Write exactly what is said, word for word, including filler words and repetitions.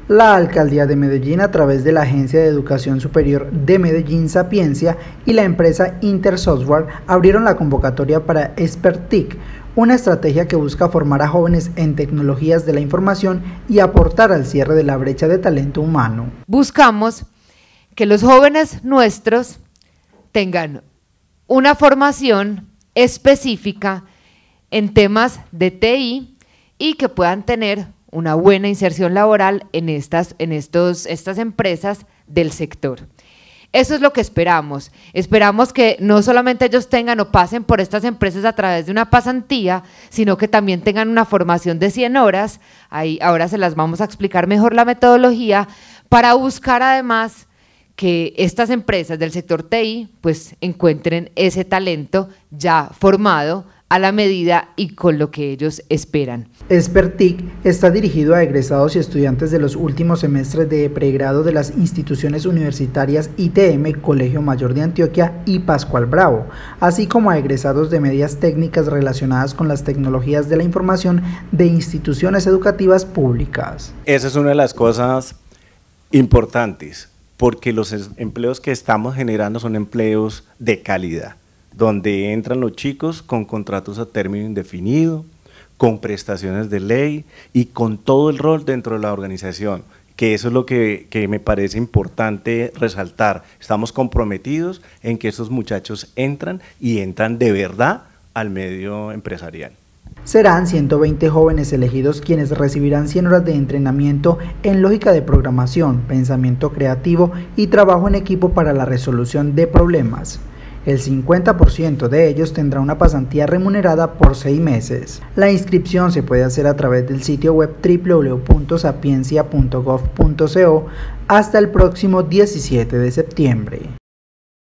La Alcaldía de Medellín, a través de la Agencia de Educación Superior de Medellín Sapiencia y la empresa Intersoftware, abrieron la convocatoria para Expertic, una estrategia que busca formar a jóvenes en tecnologías de la información y aportar al cierre de la brecha de talento humano. Buscamos que los jóvenes nuestros tengan una formación específica en temas de T I y que puedan tener una buena inserción laboral en estas, en estos, estas empresas del sector. Eso es lo que esperamos. Esperamos que no solamente ellos tengan o pasen por estas empresas a través de una pasantía, sino que también tengan una formación de cien horas, ahí ahora se las vamos a explicar mejor la metodología, para buscar además que estas empresas del sector T I pues encuentren ese talento ya formado a la medida y con lo que ellos esperan. Expertic está dirigido a egresados y estudiantes de los últimos semestres de pregrado de las instituciones universitarias I T M, Colegio Mayor de Antioquia y Pascual Bravo, así como a egresados de medias técnicas relacionadas con las tecnologías de la información de instituciones educativas públicas. Esa es una de las cosas importantes, porque los empleos que estamos generando son empleos de calidad, donde entran los chicos con contratos a término indefinido, con prestaciones de ley y con todo el rol dentro de la organización, que eso es lo que, que me parece importante resaltar. Estamos comprometidos en que esos muchachos entran y entran de verdad al medio empresarial. Serán ciento veinte jóvenes elegidos quienes recibirán cien horas de entrenamiento en lógica de programación, pensamiento creativo y trabajo en equipo para la resolución de problemas. El cincuenta por ciento de ellos tendrá una pasantía remunerada por seis meses. La inscripción se puede hacer a través del sitio web doble u doble u doble u punto sapiencia punto gov punto co hasta el próximo diecisiete de septiembre.